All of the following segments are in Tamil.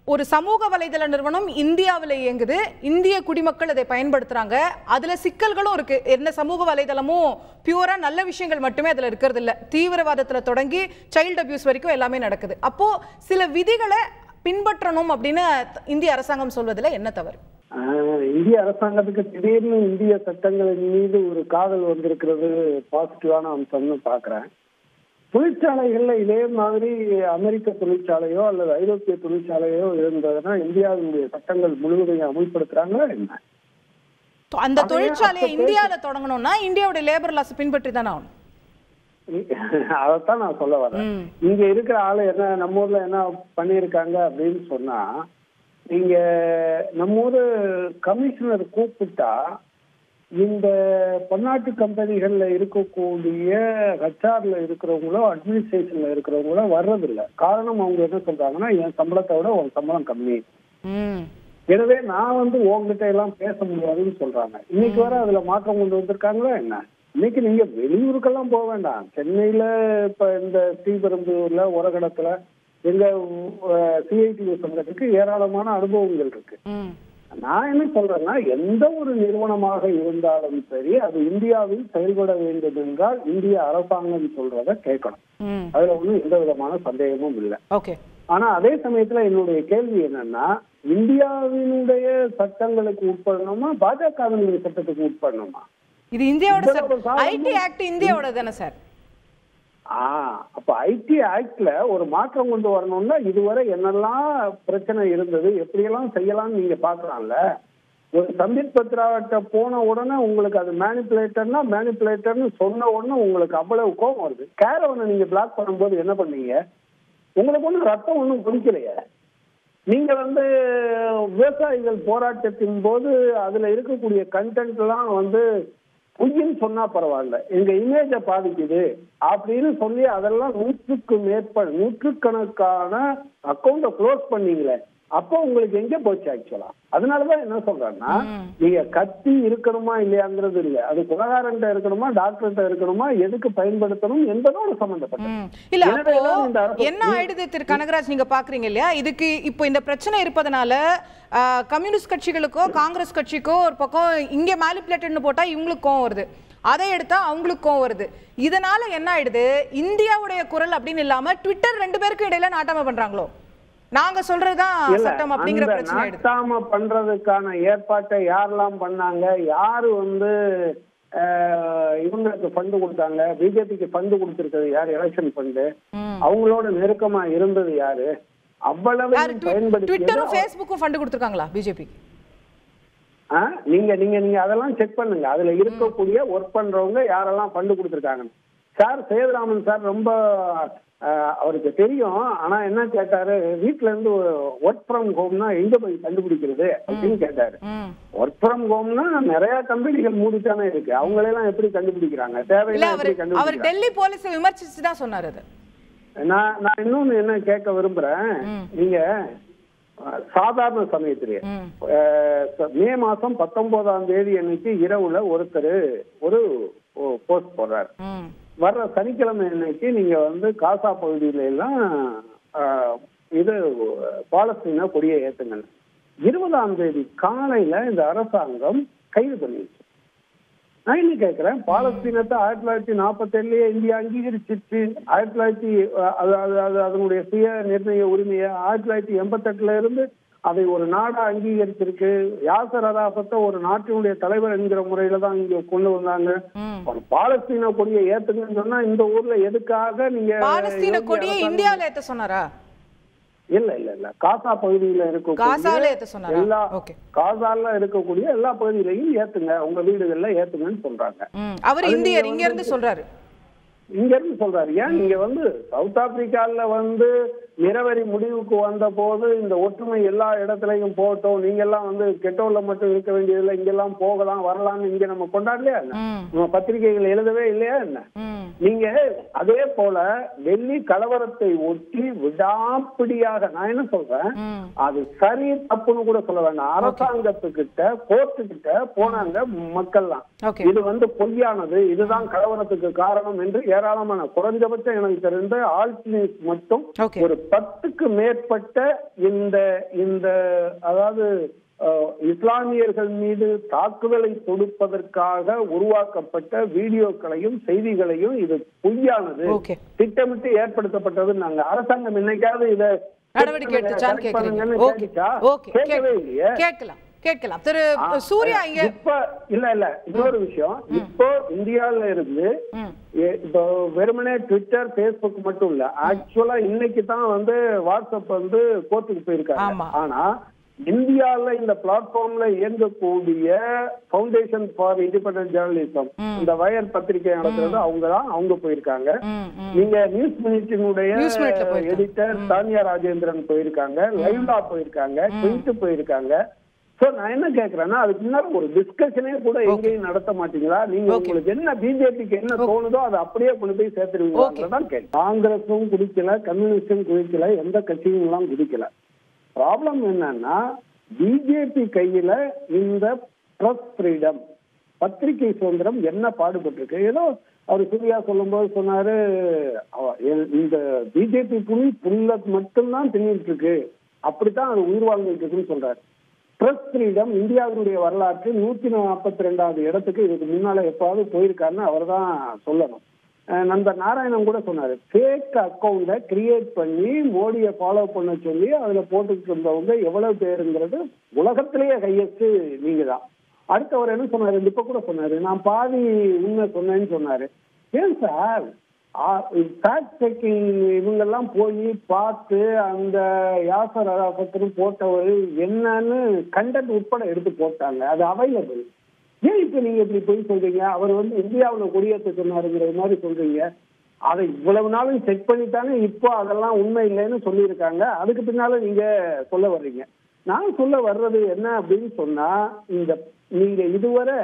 ஒரு சமூக வலைதள நிறுவனம் இந்தியாவில் இயங்குது, இந்திய குடிமக்கள் அதை பயன்படுத்துறாங்க. அதுல சிக்கல்களும் இருக்கு. என்ன சமூக வலைதளமும் பியூரா நல்ல விஷயங்கள் மட்டுமே அதுல இருக்கிறது இல்ல. தீவிரவாதத்துல தொடங்கி சைல்டு அபியூஸ் வரைக்கும் எல்லாமே நடக்குது. அப்போ சில விதிகளை பின்பற்றணும் அப்படின்னு இந்திய அரசாங்கம் சொல்வதில் என்ன தவறு? இந்திய அரசாங்கத்துக்கு திடீர்னு இந்திய சட்டங்களின் மீது ஒரு காதல் வந்திருக்கிறது பாசிட்டிவான அம்சம்னு பாக்குறேன். தொழிற்சாலைகள்ல இதே மாதிரி அமெரிக்க தொழிற்சாலையோ அல்லது ஐரோப்பிய தொழிற்சாலையோ இருந்ததுன்னா இந்தியாவினுடைய சட்டங்கள் முழுவதையும் அமல்படுத்துறாங்களா என்ன? அந்த தொழிற்சாலையை இந்தியாவில தொடங்கணும்னா இந்தியாவுடைய லேபர் லாஸ் பின்பற்றி தானே ஆகணும். அதைத்தான் நான் சொல்ல வரேன். இங்க இருக்கிற ஆளு என்ன நம்ம ஊர்ல என்ன பண்ணிருக்காங்க அப்படின்னு சொன்னா, நீங்க நம்ம ஊரு கமிஷனர் கூப்பிட்டா இந்த பன்னாட்டு கம்பெனிகள்ல இருக்கக்கூடிய ஹெச்ஆர்ல இருக்கிறவங்களோ அட்மினிஸ்ட்ரேஷன்ல இருக்கிறவங்களோ வர்றதில்லை. காரணம் அவங்க என்ன சொல்றாங்கன்னா, என் சம்பளத்தை விட உன் சம்பளம் கம்மி, எனவே நான் உங்ககிட்ட எல்லாம் பேச முடியாதுன்னு சொல்றாங்க. இன்னைக்கு வர அதுல மாற்றம் கொண்டு வந்திருக்காங்களா என்ன? இன்னைக்கு நீங்க வெளியூருக்கெல்லாம் போக வேண்டாம். சென்னையில இப்ப இந்த ஸ்ரீபெரும்புதூர்ல உரகடத்துல எங்க சிஐடி சங்கத்துக்கு ஏராளமான அனுபவங்கள் இருக்கு. நான் என்ன சொல்றேன்னா, எந்த ஒரு நிறுவனமாக இருந்தாலும் சரி அது இந்தியாவில் செயல்பட வேண்டும் என்றால் இந்திய அரசாங்கம் சொல்றத கேட்கணும். அதுல எந்த விதமான சந்தேகமும் இல்லை. ஆனா அதே சமயத்துல என்னுடைய கேள்வி என்னன்னா, இந்தியாவினுடைய சட்டங்களுக்கு உட்படணுமா பாஜகவினுடைய சட்டத்துக்கு உட்படணுமா? இது இந்தியாவோட ஐடி ஆக்ட் இந்தியாவோட தானே சார்? அப்ப ஐடி ஆக்ட்ல ஒரு மாற்றம் கொண்டு வரணும்னா இதுவரை என்னெல்லாம் பிரச்சனை இருந்தது, எப்படியெல்லாம் செய்யலாம்னு நீங்க பாக்கலாம்ல. ஒரு சம்பித் பத்ராட்ட போன உடனே உங்களுக்கு அது மேனிபுலேட்டர்னு சொன்ன உடனே உங்களுக்கு அவ்வளவு கோபம் வருது. கேரவனை நீங்க பிளாக் பண்ணும்போது என்ன பண்ணீங்க? உங்களுக்கு ஒன்றும் ரத்தம் ஒன்றும் குடிக்கலையே. நீங்க விவசாயிகள் போராட்டத்தின் போது அதுல இருக்கக்கூடிய கண்டென்ட் எல்லாம் பொய்ன்னு சொன்னா பரவாயில்ல, எங்க இமேஜை பாதிக்குது அப்படின்னு சொல்லி அதெல்லாம் நூற்றுக்கணக்கான அக்கௌண்ட க்ளோஸ் பண்ணீங்களே, அப்போ உங்களுக்கு எங்க போச்சு ஆக்சுவலா? அதனாலதான் என்ன சொல்றேன்னா, நீங்க கத்தி இருக்கணுமா இல்லையாங்கிறது இல்ல, அது குலகாரன்ட்ட இருக்கணுமா டாக்டர்கிட்ட இருக்கணுமா, எதுக்கு பயன்படுத்தணும் என்பதோட சம்பந்தப்பட்டது. என்ன ஆயிடுது திரு கனகராஜ், நீங்க பாக்குறீங்க இல்லையா, இதுக்கு இப்போ இந்த பிரச்சனை இருப்பதனால கம்யூனிஸ்ட் கட்சிகளுக்கோ காங்கிரஸ் கட்சிக்கோ ஒரு பக்கம் இங்க மேனிபுலேட்டட்னு போட்டா இவங்களுக்கு கோவம் வருது, அதை எடுத்தா அவங்களுக்கு கோவம் வருது. இதனால என்ன ஆயிடுது, இந்தியாவுடைய குரல் அப்படின்னு இல்லாம ட்விட்டர் ரெண்டு பேருக்கு இடையில நாட்டாம பண்றாங்களோ, நாங்க சொல்றதுதான் சட்டம் அப்படிங்கிற பிரச்சனை நாட்டாம பண்றதுக்கான ஏற்பாட்டை யாரெல்லாம் பண்ணாங்க? யாரு இவங்களுக்கு ஃபண்டு கொடுத்தாங்க? பிஜேபிக்கு ஃபண்டு கொடுத்திருக்கிறது யாரு? Election fund. அவங்களோட நெருக்கமா இருந்தது யாரு? அவ்வளவு ட்விட்டரும் ஃபேஸ்புக்கும் ஃபண்டு கொடுத்திருக்காங்களா பிஜேபிக்கு? நீங்க நீங்க நீங்க அதெல்லாம் செக் பண்ணுங்க. அதுல இருக்கக்கூடிய ஒர்க் பண்றவங்க யாரெல்லாம் ஃபண்டு கொடுத்திருக்காங்க. சார் சேதுராமன் சார் ரொம்ப அவருக்கு தெரியும். ஆனா என்ன கேட்டாரு, வீட்டுல இருந்து ஒர்க் ஃப்ரம் ஹோம்னா எங்க போய் கண்டுபிடிக்கிறது அப்படின்னு கேட்டாரு. ஒர்க் ஃப்ரம் ஹோம்னா நிறைய கம்பெனிகள் மூடித்தானே இருக்கு, அவங்களெல்லாம் எப்படி கண்டுபிடிக்கிறாங்க? தேவையில்லை. அவர் டெல்லி போலீஸ் விமர்சிச்சு தான் சொன்னாரு. நான் இன்னொன்னு என்ன கேட்க விரும்புறேன், நீங்க சாதாரண சமயத்திலேயே மே மாசம் 19ஆம் தேதி அன்னைக்கு இரவுல ஒருத்தர் ஒரு போஸ்ட் போடுறாரு, வர்ற சனிக்கிழமை அன்னைக்கு நீங்க காசா பகுதியில எல்லாம் இது பாலஸ்தீன கொடியை ஏத்துங்க. 20ஆம் தேதி காலையில இந்த அரசாங்கம் கைது பண்ணிடுச்சு. நான் என்ன கேட்கிறேன், பாலஸ்தீனத்தை 1947 இந்தியா அங்கீகரிச்சிருச்சு. அதனுடைய சுய நிர்ணய உரிமையை 1988 இருந்து அதை ஒரு நாடா அங்கீகரிச்சிருக்கு. யாசர் அராஃபத்தை ஒரு நாட்டினுடைய தலைவர் என்கிற முறையில தான் இங்க கொண்டு வந்தாங்க. பாலஸ்தீன கொடியை ஏத்துங்கன்னு சொன்னா இந்த ஊர்ல எதுக்காக நீங்க பாலஸ்தீன கொடியை இந்தியாவில ஏத்த சொன்னாரா? இல்ல இல்ல இல்ல, காசா பகுதியில இருக்கக்கூடிய எல்லா காசால இருக்கக்கூடிய எல்லா பகுதியிலையும் ஏத்துங்க, உங்க வீடுகள்ல ஏத்துங்கன்னு சொல்றாங்க. அவர் இந்தியர், இங்க இருந்து சொல்றாரு. ஏன் நீங்க சவுத் ஆப்பிரிக்கால நிறவரி முடிவுக்கு வந்த போது இந்த ஒற்றுமை எல்லா இடத்துலயும் போட்டோம், நீங்க எல்லாம் கெட்டோல மட்டும் இருக்க வேண்டியதில்லை, இங்கெல்லாம் போகலாம் வரலாம்னு இங்க நம்ம கொண்டாடலையா என்ன? நம்ம பத்திரிகைகள் எழுதவே இல்லையா என்ன? நீங்க அதே போல டெல்லி கலவரத்தை ஒட்டி விடாப்பிடியாக, நான் என்ன சொல்றேன், அது சரி தப்புன்னு கூட சொல்ல வேண்டாம், அரசாங்கத்துக்கிட்ட கோர்ட்டுக்கிட்ட போனாங்க மக்கள்லாம், இது பொய்யானது, இதுதான் கலவரத்துக்கு காரணம் என்று ஏராளமான, குறைஞ்சபட்சம் எனக்கு தெரிந்த ஆல்ட் நியூஸ் மட்டும் ஒரு 10க்கு மேற்பட்ட இந்த இந்த அதாவது இஸ்லாமியர்கள் மீது தாக்குதலை தொடுப்பதற்காக உருவாக்கப்பட்ட வீடியோக்களையும் செய்திகளையும் இது பொய்யானது, திட்டமிட்டு ஏற்படுத்தப்பட்டது. நாங்க அரசாங்கம் என்னைக்காவது இதை நடவடிக்கை எடுத்துச்சான்னு கேட்கவே இல்லையே. கேட்கலாம் திரு சூர்யா. இங்க இல்ல இன்னொரு விஷயம், இப்போ இந்தியாவில இருந்து இப்போ வெறுமனே ட்விட்டர், பேஸ்புக் மட்டும் இல்ல, ஆக்சுவலா இன்னைக்கு தான் வந்து வாட்ஸ்அப் வந்து கோர்ட்டுக்கு போயிருக்காங்க. ஆனா இந்தியால இந்த பிளாட்ஃபார்ம்ல இயங்கக்கூடிய ஃபவுண்டேஷன் ஃபார் இண்டிபெண்டன்ட் ஜேர்னலிசம், இந்த வயர் பத்திரிகை நடத்துறது அவங்க போயிருக்காங்க. நீங்க நியூஸ் மினிட்டினுடைய எடிட்டர் தானியா ராஜேந்திரன் போயிருக்காங்க, லைவ்லா போயிருக்காங்க, ட்விட் போயிருக்காங்க. சோ நான் என்ன கேக்குறேன்னா, அதுக்கு முன்னாடி ஒரு டிஸ்கஷனே கூட எங்கேயும் நடத்த மாட்டீங்களா? நீங்க உங்களுக்கு என்ன பிஜேபிக்கு என்ன தோணுதோ அதை அப்படியே கொண்டு போய் சேர்த்துருவீங்களா? காங்கிரஸும் குடிக்கல, கம்யூனிஸ்டும் குடிக்கல, எந்த கட்சியும் எல்லாம் குடிக்கல. ப்ராப்ளம் என்னன்னா, பிஜேபி கையில இந்த பிரஸ் ஃப்ரீடம், பத்திரிகை சுதந்திரம் என்ன பாடுபட்டிருக்கு. ஏதோ அவர் சூர்யா சொல்லும் போது சொன்னாரு, இந்த பிஜேபி புல்ல மட்டும்தான் தின்னிட்டு இருக்கு, அப்படித்தான் அது உயிர் வாழ்ந்துட்டு இருக்குன்னு சொல்றாரு. பிரஸ் ஃப்ரீடம் இந்தியாவினுடைய வரலாற்று 142வது இடத்துக்கு இதுக்கு முன்னால எப்பாவது போயிருக்காருன்னு அவர் தான் சொல்லணும். நண்பர் நாராயணன் கூட சொன்னாரு, ஃபேக் அக்கௌண்ட கிரியேட் பண்ணி மோடியை ஃபாலோ பண்ண சொல்லி அதுல போட்டுக்கிட்டு இருந்தவங்க எவ்வளவு பேருங்கிறது உலகத்திலேயே ஹையஸ்ட் நீங்க தான். அடுத்தவர் என்ன சொன்னாரு, இப்ப கூட சொன்னாரு, நான் பாதி உண்மை சொன்னேன்னு சொன்னாரு. ஏன் சார் ஃபேக்ட் செக்கிங் இவங்கெல்லாம் போய் பார்த்து அந்த யாசர் அராஃபத்னு போட்டவர் என்னன்னு கண்டென்ட் உட்பட எடுத்து போட்டாங்க, அது அவைலபிள். ஏன் இப்ப நீங்க இப்படி போய் சொல்றீங்க, அவர் வந்து இந்தியாவில் கொடியேற்ற சொன்னாருங்கிற மாதிரி சொல்றீங்க? அதை இவ்வளவு நாளும் செக் பண்ணித்தானே இப்போ அதெல்லாம் உண்மை இல்லைன்னு சொல்லியிருக்காங்க. அதுக்கு பின்னால நீங்க சொல்ல வர்றீங்க. நான் சொல்ல வர்றது என்ன அப்படின்னு சொன்னா, இந்த நீங்க இதுவரை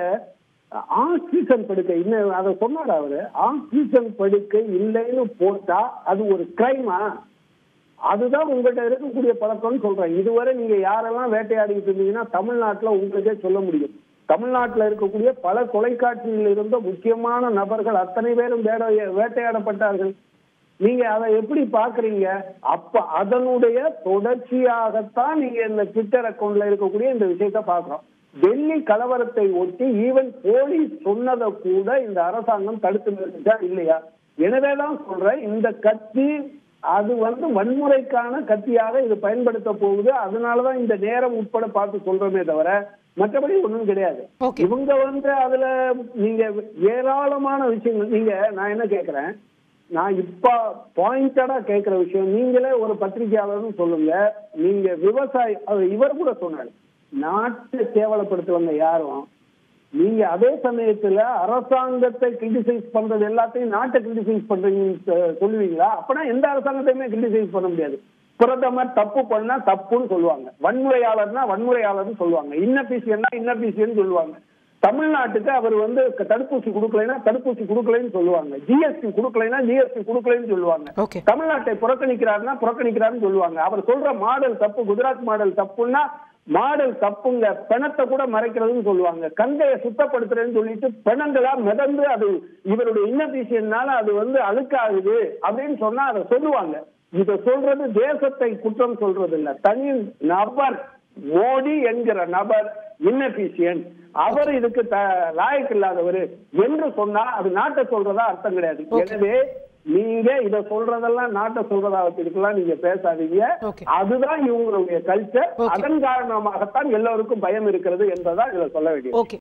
ஆக்சிஜன் படுக்கை இன்னும் அதை சொன்னார் அவரு, ஆக்சிஜன் படுக்கை இல்லைன்னு போட்டா அது ஒரு கிரைமா? அதுதான் உங்கள்கிட்ட இருக்கக்கூடிய பழக்கம்னு சொல்றேன். இதுவரை நீங்க யாரெல்லாம் வேட்டையாடிட்டு இருந்தீங்கன்னா தமிழ்நாட்டுல உங்களுக்கே சொல்ல முடியும். தமிழ்நாட்டில் இருக்கக்கூடிய பல தொலைக்காட்சியில் இருந்த முக்கியமான நபர்கள் அத்தனை பேரும் வேட்டையாடப்பட்டார்கள். நீங்க அதை எப்படி பாக்குறீங்க? அப்ப அதனுடைய தொடர்ச்சியாகத்தான் நீங்க இந்த ட்விட்டர் அக்கௌண்ட்ல இருக்கக்கூடிய இந்த விஷயத்த பாக்குறோம். டெல்லி கலவரத்தை ஒட்டி ஈவன் போலீஸ் சொன்னதை கூட இந்த அரசாங்கம் தடுத்து நிறுத்திச்சா இல்லையா? எனவேதான் சொல்றேன், இந்த கட்சி அது வந்து வன்முறைக்கான கட்சியாக இது பயன்படுத்த போகுது. அதனாலதான் இந்த நேரம் உட்பட பார்த்து சொல்றோமே தவிர மற்றபடி ஒண்ணும் கிடையாது. இவங்க வந்து அதுல நீங்க ஏராளமான விஷயங்கள், நீங்க நான் என்ன கேட்கிறேன், நான் இப்ப பாயிண்டடா கேட்கிற விஷயம், நீங்களே ஒரு பத்திரிகையாளர்னு சொல்லுங்க, நீங்க விவசாயி, இவர் கூட சொன்னாரு, நாட்டை கேவலப்படுத்துவங்க யாரும். நீங்க அதே சமயத்துல அரசாங்கத்தை கிரிட்டிசைஸ் பண்றது எல்லாத்தையும் நாட்டை கிரிட்டிசைஸ் பண்றீங்க சொல்லுவீங்களா? அப்பனா எந்த அரசாங்கத்தையுமே கிரிட்டிசைஸ் பண்ண முடியாது. பிரதமர் தப்பு பண்ணா தப்புன்னு சொல்லுவாங்க, வன்முறையாளர்னா வன்முறையாளர்னு சொல்லுவாங்க, இன்னபிசியன்னா இன்னபிசியன்னு சொல்லுவாங்க. தமிழ்நாட்டுக்கு அவர் வந்து தடுப்பூசி கொடுக்கலைன்னா தடுப்பூசி கொடுக்கலைன்னு சொல்லுவாங்க, ஜிஎஸ்டி கொடுக்கலைன்னா ஜிஎஸ்டி கொடுக்கலைன்னு சொல்லுவாங்க, தமிழ்நாட்டை புறக்கணிக்கிறாருன்னா புறக்கணிக்கிறாருன்னு சொல்லுவாங்க. அவர் சொல்ற மாடல் தப்பு, குஜராத் மாடல் தப்புன்னா மாடல் தப்புங்க, பிணத்தை கூட மறைக்கிறதுன்னு சொல்லுவாங்க, கங்கையை சுத்தப்படுத்துறேன்னு சொல்லிட்டு பிணங்களா மிதந்து அது இவருடைய இன்னபிசியன்னால அது வந்து அழுக்காகுது அப்படின்னு சொன்னா அதை சொல்லுவாங்க. இத சொல்றது தேசத்தை குற்றம் சொல்றது இல்ல, தனி நபர் மோடி என்கிற நபர் இன்னபிசியன், அவர் இதுக்கு லாயக்கு இல்லாதவர் என்று சொன்னா அது நாட்டை சொல்றதா அர்த்தம் கிடையாது. எனவே நீங்க இத சொல்றதெல்லாம் நாட்டை சொல்றதா வச்சிருக்கலாம், நீங்க பேசாதீங்க. அதுதான் இவங்களுடைய கல்ச்சர். அதன் காரணமாகத்தான் எல்லோருக்கும் பயம் இருக்கிறது என்பதா இதுல சொல்ல வேண்டியது.